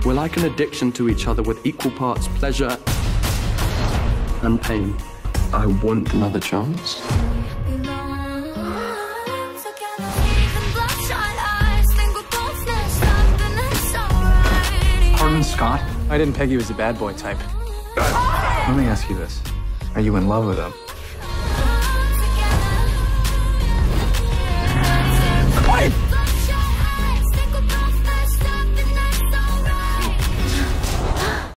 We're like an addiction to each other with equal parts pleasure and pain. I want another chance. Pardon, Scott? I didn't peg you as a bad boy type. Let me ask you this. Are you in love with him?